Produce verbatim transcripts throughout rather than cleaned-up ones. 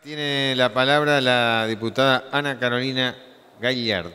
Tiene la palabra la diputada Ana Carolina Gaillard.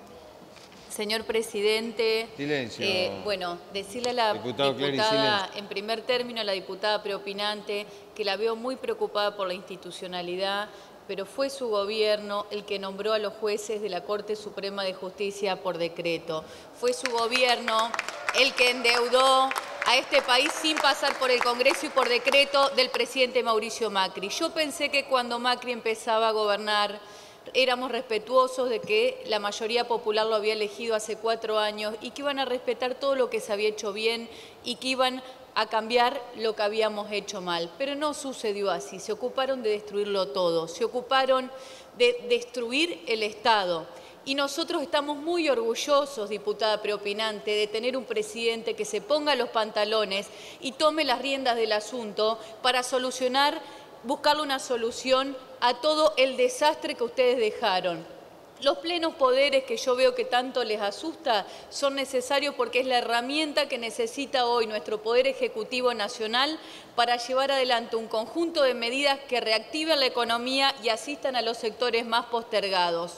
Señor presidente, Silencio. Eh, bueno, decirle a la Diputado diputada, Clary, en primer término, a la diputada preopinante, que la veo muy preocupada por la institucionalidad, pero fue su gobierno el que nombró a los jueces de la Corte Suprema de Justicia por decreto. Fue su gobierno el que endeudó a este país sin pasar por el Congreso y por decreto del presidente Mauricio Macri. Yo pensé que cuando Macri empezaba a gobernar éramos respetuosos de que la mayoría popular lo había elegido hace cuatro años y que iban a respetar todo lo que se había hecho bien y que iban a cambiar lo que habíamos hecho mal. Pero no sucedió así, se ocuparon de destruirlo todo, se ocuparon de destruir el Estado. Y nosotros estamos muy orgullosos, diputada preopinante, de tener un presidente que se ponga los pantalones y tome las riendas del asunto para solucionar, buscarle una solución a todo el desastre que ustedes dejaron. Los plenos poderes que yo veo que tanto les asusta son necesarios porque es la herramienta que necesita hoy nuestro Poder Ejecutivo Nacional para llevar adelante un conjunto de medidas que reactiven la economía y asistan a los sectores más postergados.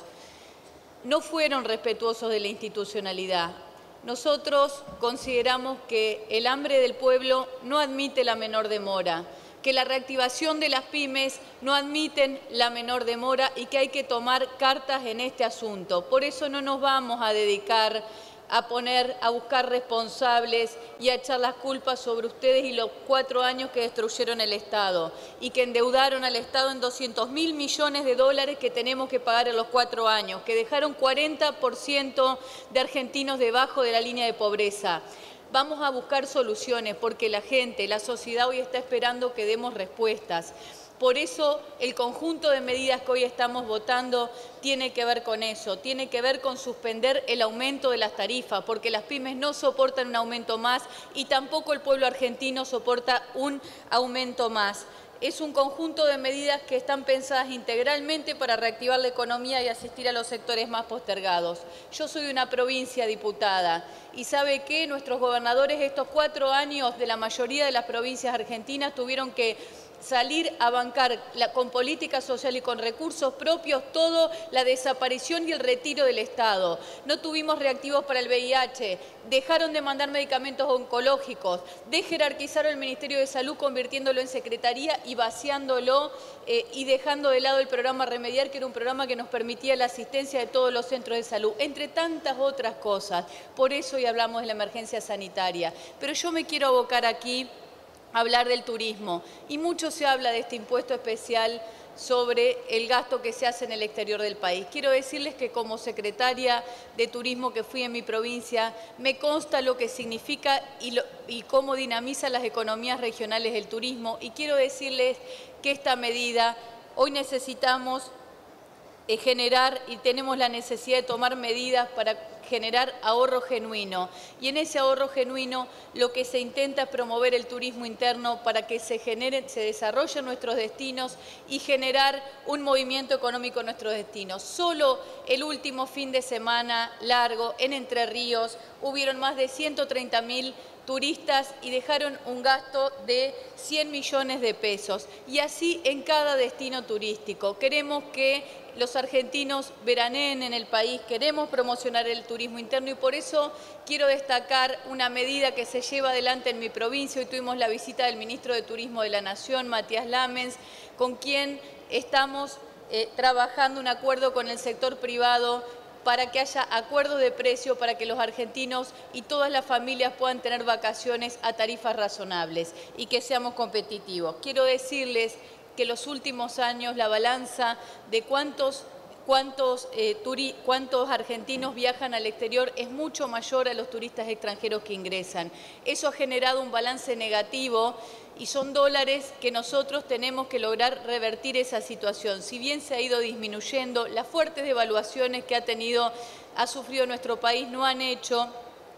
No fueron respetuosos de la institucionalidad. Nosotros consideramos que el hambre del pueblo no admite la menor demora, que la reactivación de las pymes no admiten la menor demora y que hay que tomar cartas en este asunto. Por eso no nos vamos a dedicar a poner, a buscar responsables y a echar las culpas sobre ustedes y los cuatro años que destruyeron el Estado y que endeudaron al Estado en doscientos mil millones de dólares que tenemos que pagar en los cuatro años, que dejaron cuarenta por ciento de argentinos debajo de la línea de pobreza. Vamos a buscar soluciones porque la gente, la sociedad hoy está esperando que demos respuestas. Por eso el conjunto de medidas que hoy estamos votando tiene que ver con eso, tiene que ver con suspender el aumento de las tarifas, porque las pymes no soportan un aumento más y tampoco el pueblo argentino soporta un aumento más. Es un conjunto de medidas que están pensadas integralmente para reactivar la economía y asistir a los sectores más postergados. Yo soy de una provincia diputada y sabe que nuestros gobernadores estos cuatro años de la mayoría de las provincias argentinas tuvieron que salir a bancar la, con política social y con recursos propios todo la desaparición y el retiro del Estado. No tuvimos reactivos para el V I H, dejaron de mandar medicamentos oncológicos, desjerarquizaron el Ministerio de Salud convirtiéndolo en secretaría y vaciándolo eh, y dejando de lado el programa Remediar, que era un programa que nos permitía la asistencia de todos los centros de salud, entre tantas otras cosas. Por eso hoy hablamos de la emergencia sanitaria. Pero yo me quiero abocar aquí hablar del turismo y mucho se habla de este impuesto especial sobre el gasto que se hace en el exterior del país. Quiero decirles que como secretaria de Turismo que fui en mi provincia, me consta lo que significa y, lo, y cómo dinamiza las economías regionales del turismo y quiero decirles que esta medida hoy necesitamos eh, generar y tenemos la necesidad de tomar medidas para generar ahorro genuino. Y en ese ahorro genuino lo que se intenta es promover el turismo interno para que se generen, se desarrollen nuestros destinos y generar un movimiento económico en nuestros destinos. Solo el último fin de semana largo en Entre Ríos hubieron más de ciento treinta mil turistas y dejaron un gasto de cien millones de pesos. Y así en cada destino turístico. Queremos que los argentinos veraneen en el país, queremos promocionar el turismo interno y por eso quiero destacar una medida que se lleva adelante en mi provincia. Hoy tuvimos la visita del ministro de Turismo de la Nación, Matías Lamens, con quien estamos eh, trabajando un acuerdo con el sector privado para que haya acuerdos de precio para que los argentinos y todas las familias puedan tener vacaciones a tarifas razonables y que seamos competitivos. Quiero decirles que los últimos años la balanza de cuántos, cuántos, eh, turi, cuántos argentinos viajan al exterior es mucho mayor a los turistas extranjeros que ingresan. Eso ha generado un balance negativo y son dólares que nosotros tenemos que lograr revertir esa situación. Si bien se ha ido disminuyendo, las fuertes devaluaciones que ha tenido, ha sufrido nuestro país no han hecho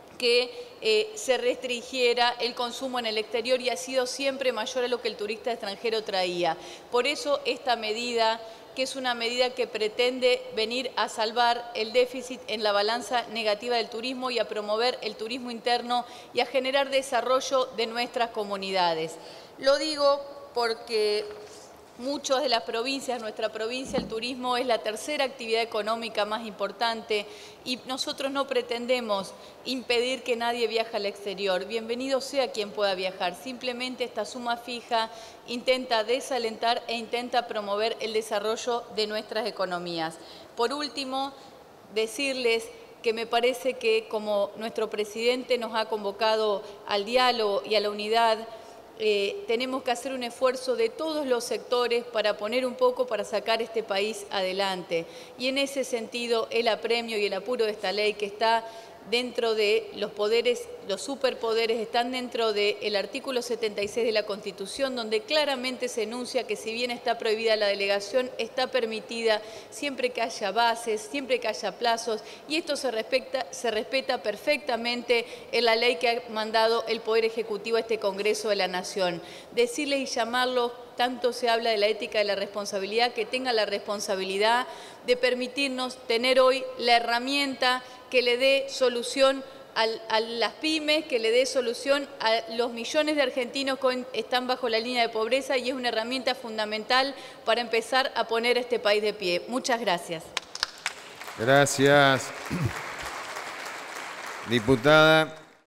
que eh, se restringiera el consumo en el exterior y ha sido siempre mayor a lo que el turista extranjero traía. Por eso esta medida, que es una medida que pretende venir a salvar el déficit en la balanza negativa del turismo y a promover el turismo interno y a generar desarrollo de nuestras comunidades. Lo digo porque muchas de las provincias, nuestra provincia, el turismo es la tercera actividad económica más importante y nosotros no pretendemos impedir que nadie viaje al exterior. Bienvenido sea quien pueda viajar. Simplemente esta suma fija intenta desalentar e intenta promover el desarrollo de nuestras economías. Por último, decirles que me parece que como nuestro presidente nos ha convocado al diálogo y a la unidad, Eh, tenemos que hacer un esfuerzo de todos los sectores para poner un poco, para sacar este país adelante. Y en ese sentido, el apremio y el apuro de esta ley que está dentro de los poderes, los superpoderes, están dentro del artículo setenta y seis de la Constitución, donde claramente se enuncia que si bien está prohibida la delegación, está permitida siempre que haya bases, siempre que haya plazos, y esto se respeta, se respeta perfectamente en la ley que ha mandado el Poder Ejecutivo a este Congreso de la Nación. Decirles y llamarlos, tanto se habla de la ética de la responsabilidad, que tenga la responsabilidad de permitirnos tener hoy la herramienta que le dé solución a, a las pymes, que le dé solución a los millones de argentinos que están bajo la línea de pobreza, y es una herramienta fundamental para empezar a poner a este país de pie. Muchas gracias. Gracias. Diputada.